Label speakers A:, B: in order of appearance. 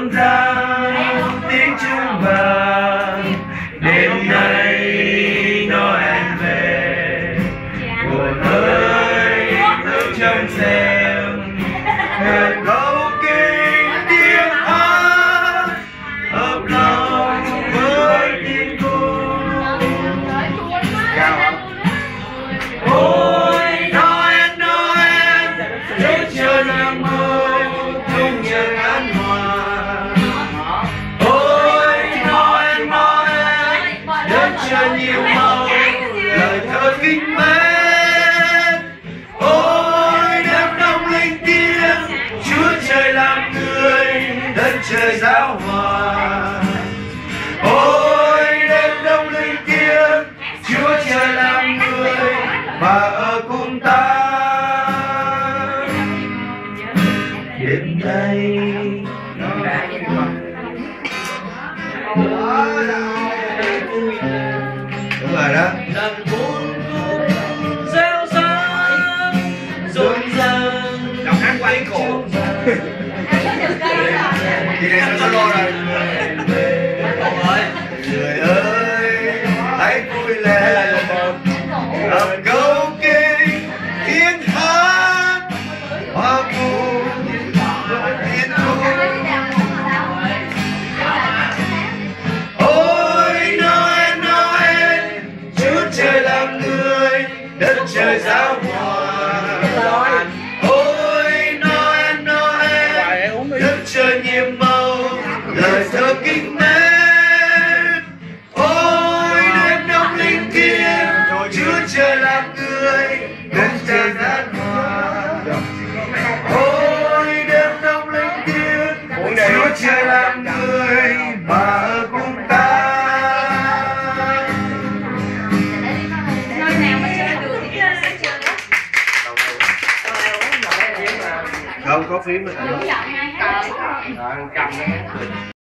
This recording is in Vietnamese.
A: rộn ràng tiếng chuông vàng đêm nay Noel về. Buồn ơi thức trong xem hẹn câu kinh tiếng hát hợp lòng với tiếng cung. Ôi Noel Noel Đức Chúa Nam mô tung nhạc an hòa. Ôi Noel Noel Đức Chúa nhiều màu lời thơ kính mến. Ôi đêm đông linh thiêng Chúa trời làm người đất trời giáo hòa. Ôi đêm đông linh thiêng Chúa trời làm người và ở cùng ta. Đêm nay đúng rồi đó. Lần buồn reo rang rộn ràng đọc hát quay cổ thì đây nó solo rồi. Người ơi hãy vui lên hợp câu kinh tiếng hát hoa cùng tiếng cung. Ôi Noel Noel Chúa trời làm người đất trời giáo hòa. Ôi Noel Noel đất trời nhiệm màu lời thơ kính mến. Ôi đêm đông linh thiêng Chúa trời làm người đất trời giáo hòa. Ôi đêm đông linh thiêng Chúa trời làm người mà ở cùng ta. Không có phím rồi. Cầm